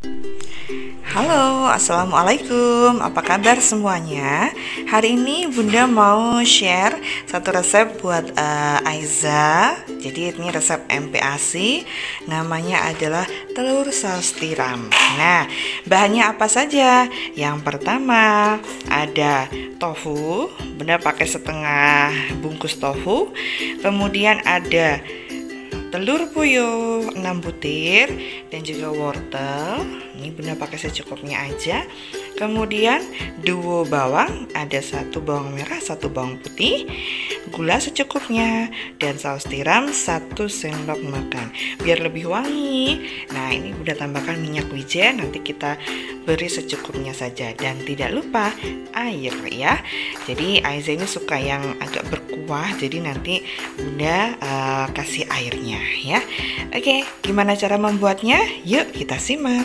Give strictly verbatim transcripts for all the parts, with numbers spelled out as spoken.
Halo, assalamualaikum. Apa kabar semuanya? Hari ini Bunda mau share satu resep buat uh, Aiza. Jadi ini resep M P A S I. Namanya adalah telur saus tiram. Nah, bahannya apa saja? Yang pertama ada tofu. Bunda pakai setengah bungkus tofu. Kemudian ada telur puyuh enam butir dan juga wortel. Ini Bunda pakai secukupnya aja. Kemudian duo bawang, ada satu bawang merah, satu bawang putih, gula secukupnya, dan saus tiram satu sendok makan biar lebih wangi. Nah, ini Bunda tambahkan minyak wijen, nanti kita beri secukupnya saja. Dan tidak lupa air ya. Jadi Aiza ini suka yang agak berkuah, jadi nanti Bunda uh, kasih airnya ya. Oke, gimana cara membuatnya? Yuk kita simak.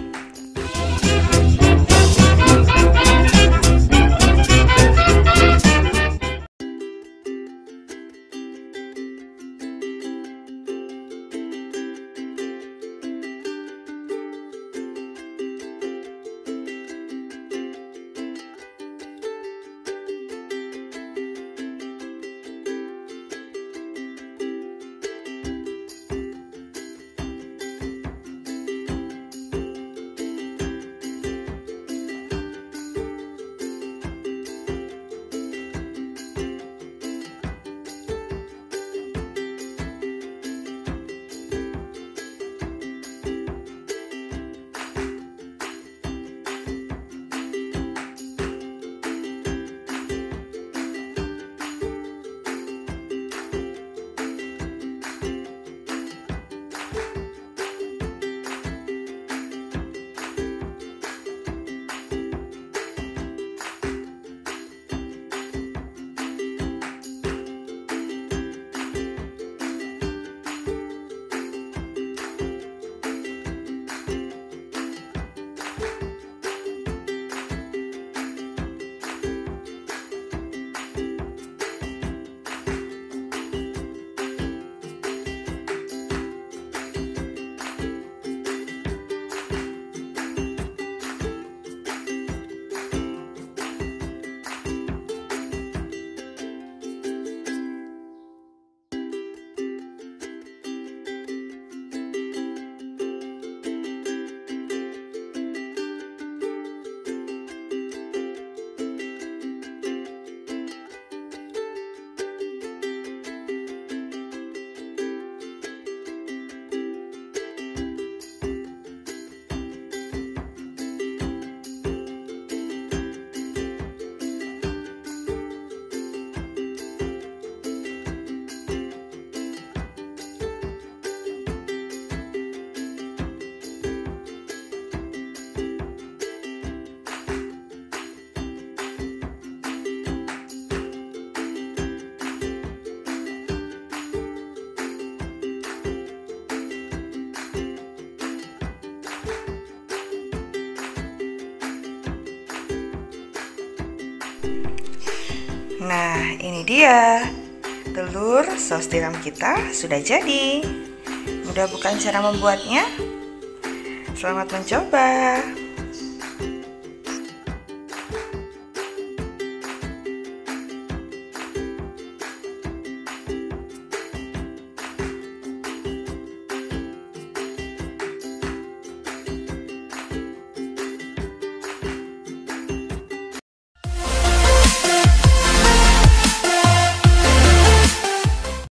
Nah, ini dia telur saus tiram kita sudah jadi. Mudah bukan cara membuatnya? Selamat mencoba.